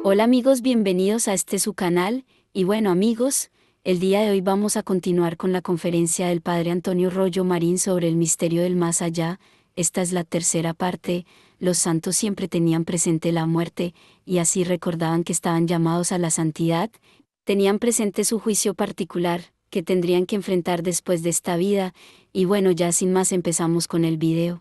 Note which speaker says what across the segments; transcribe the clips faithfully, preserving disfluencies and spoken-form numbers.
Speaker 1: Hola amigos, bienvenidos a este su canal, y bueno amigos, el día de hoy vamos a continuar con la conferencia del Padre Antonio Rollo Marín sobre el misterio del más allá. Esta es la tercera parte. Los santos siempre tenían presente la muerte, y así recordaban que estaban llamados a la santidad, tenían presente su juicio particular, que tendrían que enfrentar después de esta vida, y bueno, ya sin más empezamos con el video.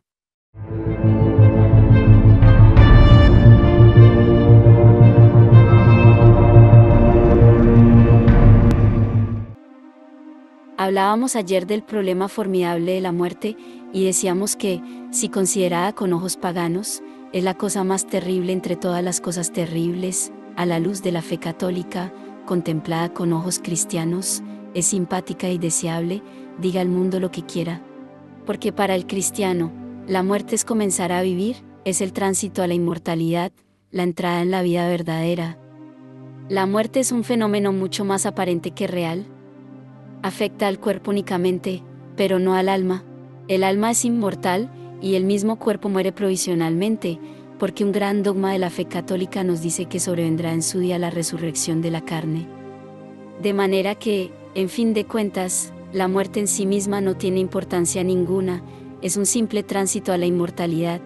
Speaker 1: Hablábamos ayer del problema formidable de la muerte, y decíamos que, si considerada con ojos paganos, es la cosa más terrible entre todas las cosas terribles, a la luz de la fe católica, contemplada con ojos cristianos, es simpática y deseable, diga el mundo lo que quiera. Porque para el cristiano, la muerte es comenzar a vivir, es el tránsito a la inmortalidad, la entrada en la vida verdadera. La muerte es un fenómeno mucho más aparente que real. Afecta al cuerpo únicamente, pero no al alma. El alma es inmortal, y el mismo cuerpo muere provisionalmente, porque un gran dogma de la fe católica nos dice que sobrevendrá en su día la resurrección de la carne. De manera que, en fin de cuentas, la muerte en sí misma no tiene importancia ninguna, es un simple tránsito a la inmortalidad.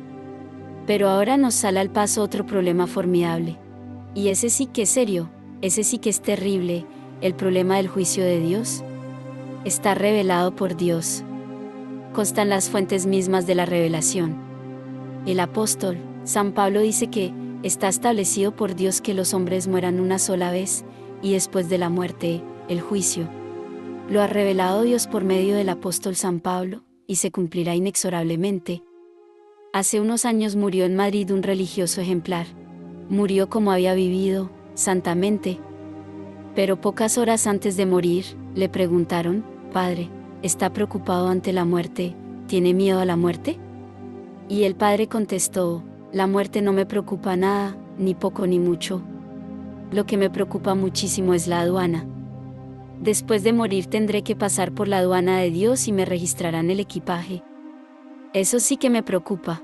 Speaker 1: Pero ahora nos sale al paso otro problema formidable. Y ese sí que es serio, ese sí que es terrible, el problema del juicio de Dios. Está revelado por Dios. Constan las fuentes mismas de la revelación. El apóstol, San Pablo, dice que está establecido por Dios que los hombres mueran una sola vez, y después de la muerte, el juicio. Lo ha revelado Dios por medio del apóstol San Pablo, y se cumplirá inexorablemente. Hace unos años murió en Madrid un religioso ejemplar. Murió como había vivido, santamente. Pero pocas horas antes de morir, le preguntaron: «Padre, ¿está preocupado ante la muerte? ¿Tiene miedo a la muerte?» Y el padre contestó: «La muerte no me preocupa nada, ni poco ni mucho. Lo que me preocupa muchísimo es la aduana. Después de morir tendré que pasar por la aduana de Dios y me registrarán el equipaje. Eso sí que me preocupa.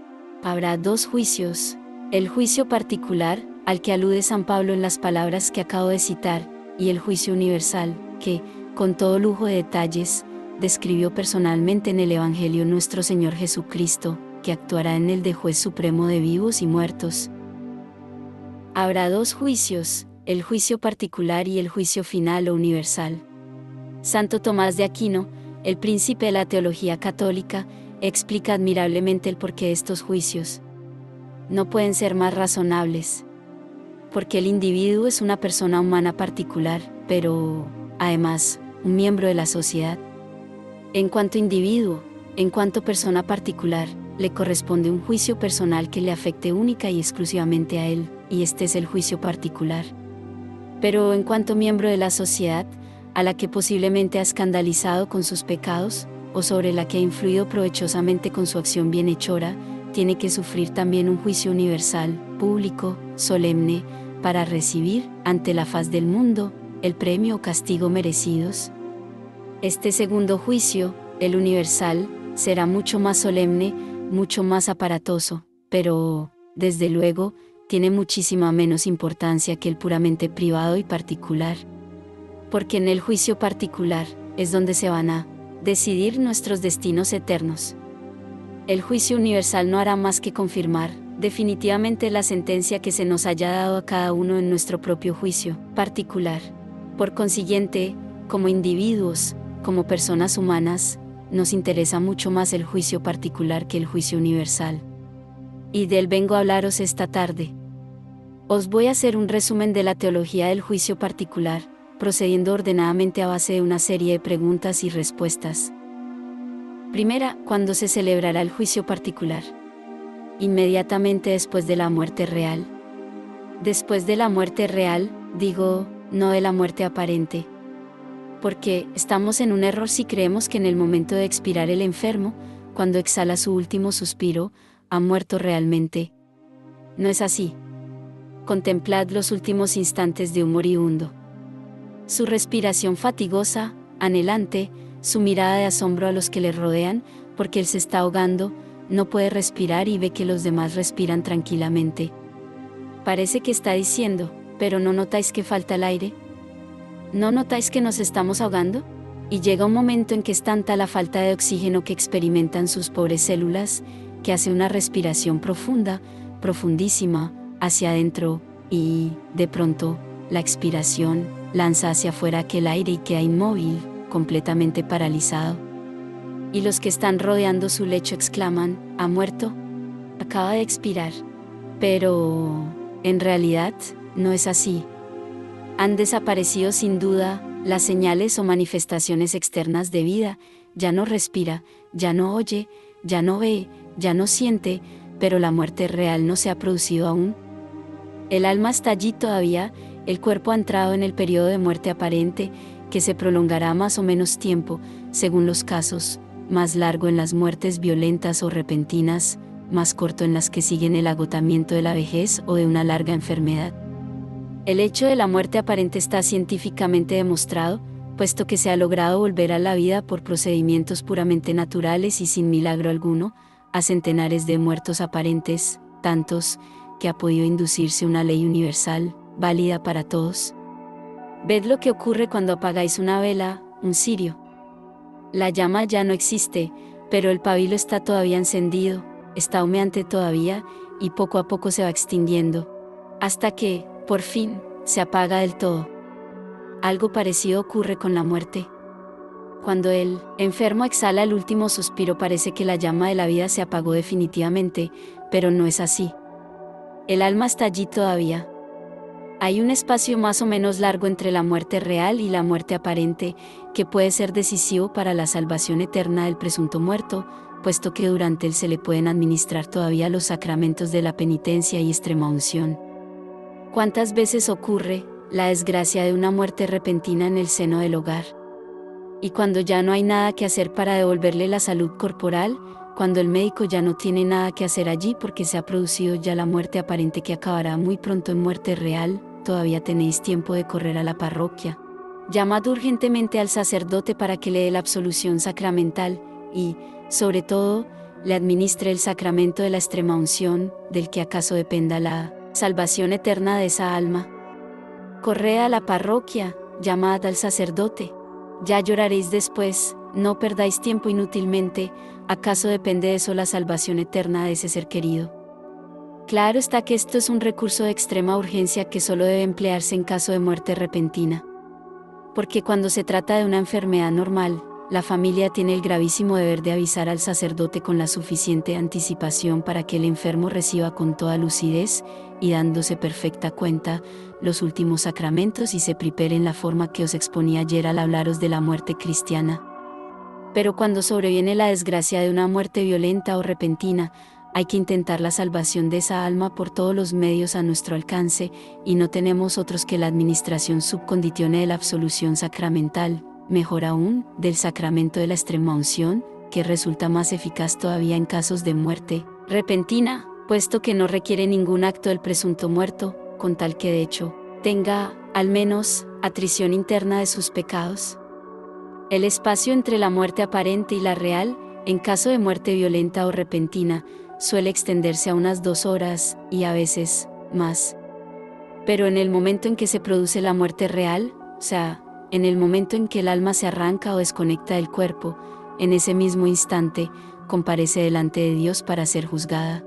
Speaker 1: Habrá dos juicios, el juicio particular, al que alude San Pablo en las palabras que acabo de citar, y el juicio universal, que, con todo lujo de detalles, describió personalmente en el Evangelio nuestro Señor Jesucristo, que actuará en el de juez supremo de vivos y muertos. Habrá dos juicios, el juicio particular y el juicio final o universal. Santo Tomás de Aquino, el príncipe de la teología católica, explica admirablemente el porqué de estos juicios. No pueden ser más razonables. Porque el individuo es una persona humana particular, pero, además, un miembro de la sociedad. En cuanto individuo, en cuanto persona particular, le corresponde un juicio personal que le afecte única y exclusivamente a él, y este es el juicio particular. Pero en cuanto miembro de la sociedad, a la que posiblemente ha escandalizado con sus pecados, o sobre la que ha influido provechosamente con su acción bienhechora, tiene que sufrir también un juicio universal, público, solemne, para recibir, ante la faz del mundo, el premio o castigo merecidos. Este segundo juicio, el universal, será mucho más solemne, mucho más aparatoso, pero, desde luego, tiene muchísima menos importancia que el puramente privado y particular. Porque en el juicio particular, es donde se van a decidir nuestros destinos eternos. El juicio universal no hará más que confirmar, definitivamente, la sentencia que se nos haya dado a cada uno en nuestro propio juicio particular. Por consiguiente, como individuos, como personas humanas, nos interesa mucho más el juicio particular que el juicio universal. Y de él vengo a hablaros esta tarde. Os voy a hacer un resumen de la teología del juicio particular, procediendo ordenadamente a base de una serie de preguntas y respuestas. Primera, ¿cuándo se celebrará el juicio particular? Inmediatamente después de la muerte real. Después de la muerte real, digo, no de la muerte aparente. Porque estamos en un error si creemos que en el momento de expirar el enfermo, cuando exhala su último suspiro, ha muerto realmente. No es así. Contemplad los últimos instantes de un moribundo. Su respiración fatigosa, anhelante, su mirada de asombro a los que le rodean, porque él se está ahogando, no puede respirar y ve que los demás respiran tranquilamente. Parece que está diciendo, ¿pero no notáis que falta el aire? ¿No notáis que nos estamos ahogando? Y llega un momento en que es tanta la falta de oxígeno que experimentan sus pobres células, que hace una respiración profunda, profundísima, hacia adentro, y, de pronto, la expiración lanza hacia afuera aquel aire y queda inmóvil, completamente paralizado. Y los que están rodeando su lecho exclaman, ¿ha muerto? Acaba de expirar. Pero, en realidad, no es así. Han desaparecido sin duda las señales o manifestaciones externas de vida, ya no respira, ya no oye, ya no ve, ya no siente, pero la muerte real no se ha producido aún. El alma está allí todavía, el cuerpo ha entrado en el periodo de muerte aparente, que se prolongará más o menos tiempo, según los casos, más largo en las muertes violentas o repentinas, más corto en las que siguen el agotamiento de la vejez o de una larga enfermedad. El hecho de la muerte aparente está científicamente demostrado, puesto que se ha logrado volver a la vida por procedimientos puramente naturales y sin milagro alguno, a centenares de muertos aparentes, tantos, que ha podido inducirse una ley universal, válida para todos. Ved lo que ocurre cuando apagáis una vela, un cirio. La llama ya no existe, pero el pabilo está todavía encendido, está humeante todavía, y poco a poco se va extinguiendo, hasta que, por fin, se apaga del todo. Algo parecido ocurre con la muerte. Cuando el enfermo exhala el último suspiro parece que la llama de la vida se apagó definitivamente, pero no es así. El alma está allí todavía. Hay un espacio más o menos largo entre la muerte real y la muerte aparente, que puede ser decisivo para la salvación eterna del presunto muerto, puesto que durante él se le pueden administrar todavía los sacramentos de la penitencia y extremaunción. ¿Cuántas veces ocurre la desgracia de una muerte repentina en el seno del hogar? Y cuando ya no hay nada que hacer para devolverle la salud corporal, cuando el médico ya no tiene nada que hacer allí porque se ha producido ya la muerte aparente que acabará muy pronto en muerte real, todavía tenéis tiempo de correr a la parroquia. Llamad urgentemente al sacerdote para que le dé la absolución sacramental y, sobre todo, le administre el sacramento de la extremaunción, del que acaso dependa la salvación eterna de esa alma. Corred a la parroquia, llamad al sacerdote. Ya lloraréis después, no perdáis tiempo inútilmente, ¿acaso depende de eso la salvación eterna de ese ser querido? Claro está que esto es un recurso de extrema urgencia que solo debe emplearse en caso de muerte repentina. Porque cuando se trata de una enfermedad normal, la familia tiene el gravísimo deber de avisar al sacerdote con la suficiente anticipación para que el enfermo reciba con toda lucidez, y dándose perfecta cuenta, los últimos sacramentos y se prepare en la forma que os exponí ayer al hablaros de la muerte cristiana. Pero cuando sobreviene la desgracia de una muerte violenta o repentina, hay que intentar la salvación de esa alma por todos los medios a nuestro alcance, y no tenemos otros que la administración subconditione de la absolución sacramental, mejor aún, del sacramento de la extremaunción, que resulta más eficaz todavía en casos de muerte repentina, puesto que no requiere ningún acto del presunto muerto, con tal que de hecho, tenga, al menos, atrición interna de sus pecados. El espacio entre la muerte aparente y la real, en caso de muerte violenta o repentina, suele extenderse a unas dos horas, y a veces, más. Pero en el momento en que se produce la muerte real, o sea, en el momento en que el alma se arranca o desconecta del cuerpo, en ese mismo instante, comparece delante de Dios para ser juzgada.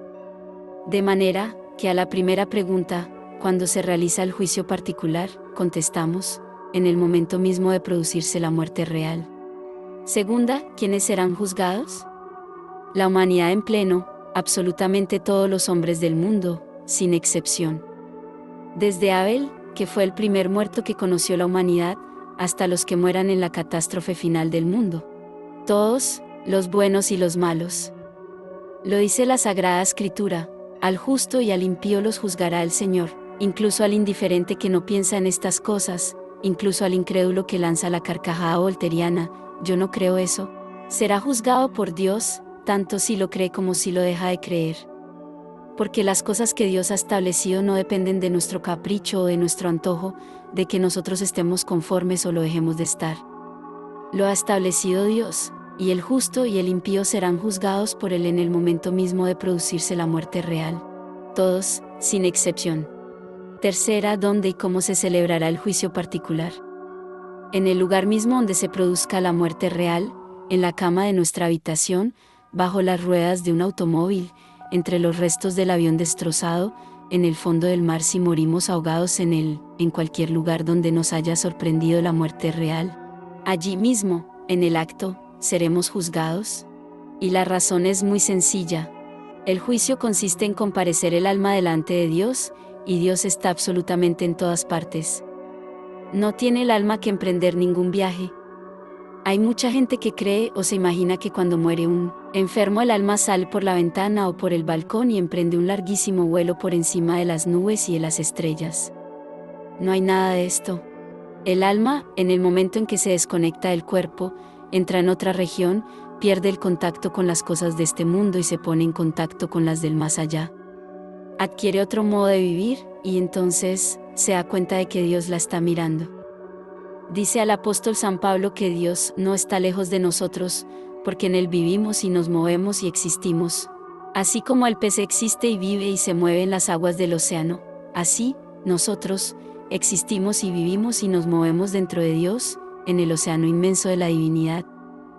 Speaker 1: De manera, que a la primera pregunta, cuando se realiza el juicio particular, contestamos, en el momento mismo de producirse la muerte real. Segunda, ¿quiénes serán juzgados? La humanidad en pleno, absolutamente todos los hombres del mundo, sin excepción. Desde Abel, que fue el primer muerto que conoció la humanidad, hasta los que mueran en la catástrofe final del mundo. Todos, los buenos y los malos. Lo dice la Sagrada Escritura, al justo y al impío los juzgará el Señor, incluso al indiferente que no piensa en estas cosas, incluso al incrédulo que lanza la carcajada volteriana, yo no creo eso. Será juzgado por Dios, tanto si lo cree como si lo deja de creer. Porque las cosas que Dios ha establecido no dependen de nuestro capricho o de nuestro antojo, de que nosotros estemos conformes o lo dejemos de estar. Lo ha establecido Dios, y el justo y el impío serán juzgados por Él en el momento mismo de producirse la muerte real. Todos, sin excepción. Tercera, ¿dónde y cómo se celebrará el juicio particular? En el lugar mismo donde se produzca la muerte real, en la cama de nuestra habitación, bajo las ruedas de un automóvil, entre los restos del avión destrozado, en el fondo del mar si morimos ahogados en él, en cualquier lugar donde nos haya sorprendido la muerte real. Allí mismo, en el acto, ¿seremos juzgados? Y la razón es muy sencilla. El juicio consiste en comparecer el alma delante de Dios, y Dios está absolutamente en todas partes. No tiene el alma que emprender ningún viaje. Hay mucha gente que cree o se imagina que cuando muere un enfermo el alma sale por la ventana o por el balcón y emprende un larguísimo vuelo por encima de las nubes y de las estrellas. No hay nada de esto. El alma, en el momento en que se desconecta del cuerpo, entra en otra región, pierde el contacto con las cosas de este mundo y se pone en contacto con las del más allá. Adquiere otro modo de vivir, y entonces se da cuenta de que Dios la está mirando. Dice al apóstol San Pablo que Dios no está lejos de nosotros, porque en Él vivimos y nos movemos y existimos. Así como el pez existe y vive y se mueve en las aguas del océano, así, nosotros, existimos y vivimos y nos movemos dentro de Dios, en el océano inmenso de la divinidad.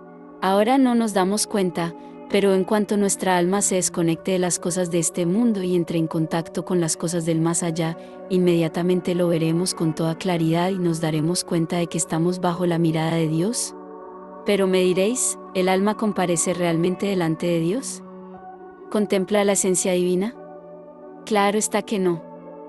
Speaker 1: Ahora no nos damos cuenta, pero en cuanto nuestra alma se desconecte de las cosas de este mundo y entre en contacto con las cosas del más allá, inmediatamente lo veremos con toda claridad y nos daremos cuenta de que estamos bajo la mirada de Dios. Pero me diréis, ¿el alma comparece realmente delante de Dios? ¿Contempla la esencia divina? Claro está que no.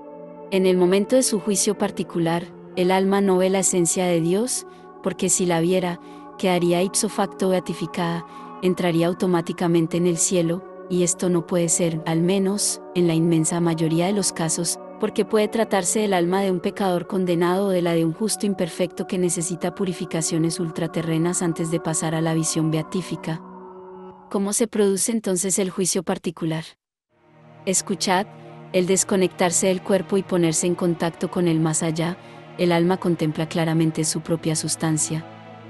Speaker 1: En el momento de su juicio particular, el alma no ve la esencia de Dios, porque si la viera, quedaría ipso facto beatificada, entraría automáticamente en el cielo, y esto no puede ser, al menos, en la inmensa mayoría de los casos, porque puede tratarse del alma de un pecador condenado o de la de un justo imperfecto que necesita purificaciones ultraterrenas antes de pasar a la visión beatífica. ¿Cómo se produce entonces el juicio particular? Escuchad, el desconectarse del cuerpo y ponerse en contacto con el más allá, el alma contempla claramente su propia sustancia.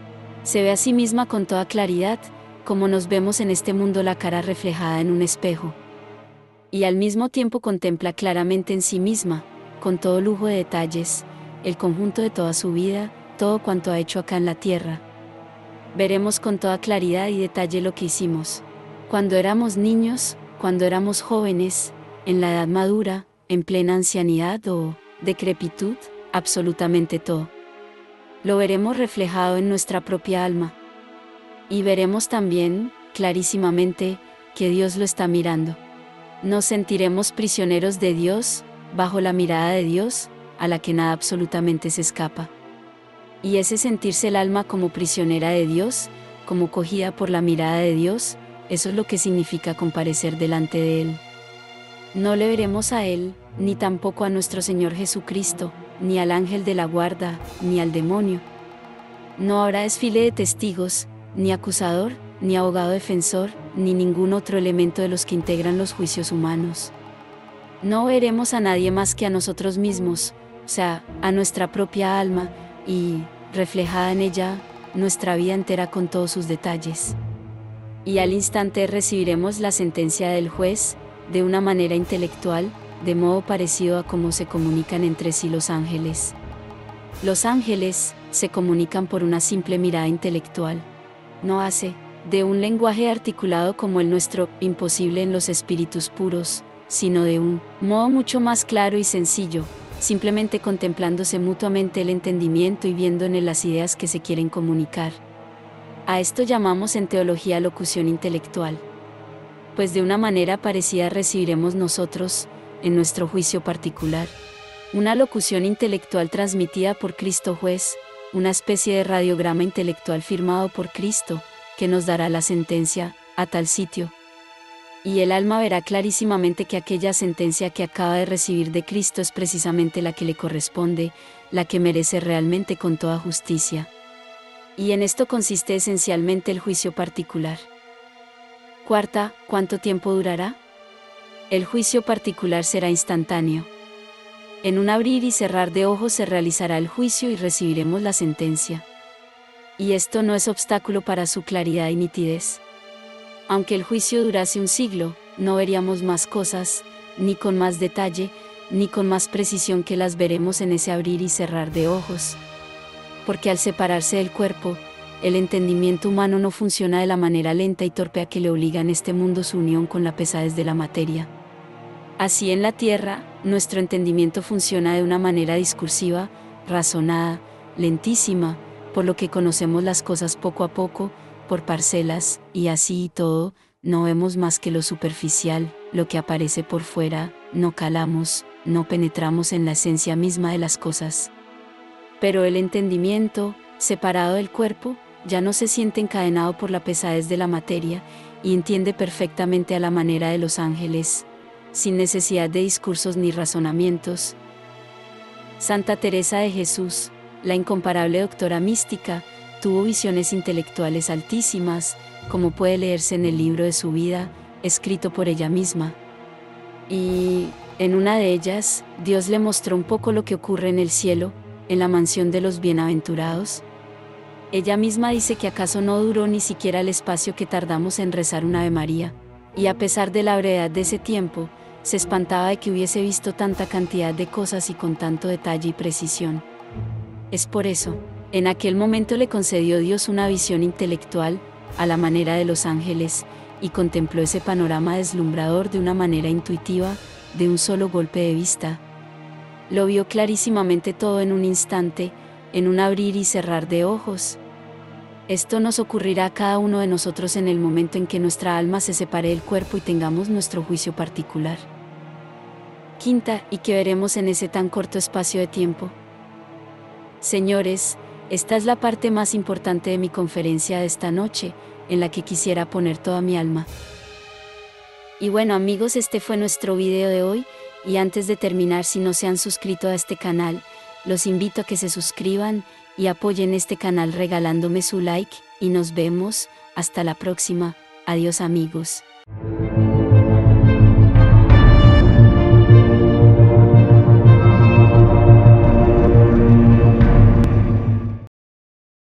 Speaker 1: Se ve a sí misma con toda claridad, como nos vemos en este mundo la cara reflejada en un espejo. Y al mismo tiempo contempla claramente en sí misma, con todo lujo de detalles, el conjunto de toda su vida, todo cuanto ha hecho acá en la tierra. Veremos con toda claridad y detalle lo que hicimos. Cuando éramos niños, cuando éramos jóvenes, en la edad madura, en plena ancianidad o decrepitud, absolutamente todo. Lo veremos reflejado en nuestra propia alma. Y veremos también, clarísimamente, que Dios lo está mirando. Nos sentiremos prisioneros de Dios, bajo la mirada de Dios, a la que nada absolutamente se escapa. Y ese sentirse el alma como prisionera de Dios, como cogida por la mirada de Dios, eso es lo que significa comparecer delante de Él. No le veremos a Él, ni tampoco a nuestro Señor Jesucristo, ni al ángel de la guarda, ni al demonio. No habrá desfile de testigos, ni acusador, ni abogado defensor, ni ningún otro elemento de los que integran los juicios humanos. No veremos a nadie más que a nosotros mismos, o sea, a nuestra propia alma, y, reflejada en ella, nuestra vida entera con todos sus detalles. Y al instante recibiremos la sentencia del juez, de una manera intelectual, de modo parecido a cómo se comunican entre sí los ángeles. Los ángeles se comunican por una simple mirada intelectual. No hace, de un lenguaje articulado como el nuestro, imposible en los espíritus puros, sino de un modo mucho más claro y sencillo, simplemente contemplándose mutuamente el entendimiento y viendo en él las ideas que se quieren comunicar. A esto llamamos en teología locución intelectual. Pues de una manera parecida recibiremos nosotros, en nuestro juicio particular, una locución intelectual transmitida por Cristo Juez, una especie de radiograma intelectual firmado por Cristo, que nos dará la sentencia, a tal sitio. Y el alma verá clarísimamente que aquella sentencia que acaba de recibir de Cristo es precisamente la que le corresponde, la que merece realmente con toda justicia. Y en esto consiste esencialmente el juicio particular. Cuarta, ¿cuánto tiempo durará? El juicio particular será instantáneo. En un abrir y cerrar de ojos se realizará el juicio y recibiremos la sentencia. Y esto no es obstáculo para su claridad y nitidez. Aunque el juicio durase un siglo, no veríamos más cosas, ni con más detalle, ni con más precisión que las veremos en ese abrir y cerrar de ojos. Porque al separarse del cuerpo, el entendimiento humano no funciona de la manera lenta y torpe a que le obliga en este mundo su unión con la pesadez de la materia. Así en la tierra, nuestro entendimiento funciona de una manera discursiva, razonada, lentísima, por lo que conocemos las cosas poco a poco, por parcelas, y así y todo, no vemos más que lo superficial, lo que aparece por fuera, no calamos, no penetramos en la esencia misma de las cosas. Pero el entendimiento, separado del cuerpo, ya no se siente encadenado por la pesadez de la materia, y entiende perfectamente a la manera de los ángeles, sin necesidad de discursos ni razonamientos. Santa Teresa de Jesús, la incomparable doctora mística, tuvo visiones intelectuales altísimas, como puede leerse en el libro de su vida, escrito por ella misma. Y, en una de ellas, Dios le mostró un poco lo que ocurre en el cielo, en la mansión de los bienaventurados. Ella misma dice que acaso no duró ni siquiera el espacio que tardamos en rezar un Ave María, y a pesar de la brevedad de ese tiempo, se espantaba de que hubiese visto tanta cantidad de cosas y con tanto detalle y precisión. Es por eso, en aquel momento le concedió Dios una visión intelectual, a la manera de los ángeles, y contempló ese panorama deslumbrador de una manera intuitiva, de un solo golpe de vista. Lo vio clarísimamente todo en un instante, en un abrir y cerrar de ojos. Esto nos ocurrirá a cada uno de nosotros en el momento en que nuestra alma se separe del cuerpo y tengamos nuestro juicio particular. Quinta, ¿y qué veremos en ese tan corto espacio de tiempo? Señores, esta es la parte más importante de mi conferencia de esta noche, en la que quisiera poner toda mi alma. Y bueno amigos, este fue nuestro video de hoy, y antes de terminar, si no se han suscrito a este canal, los invito a que se suscriban y apoyen este canal regalándome su like, y nos vemos, hasta la próxima, adiós amigos.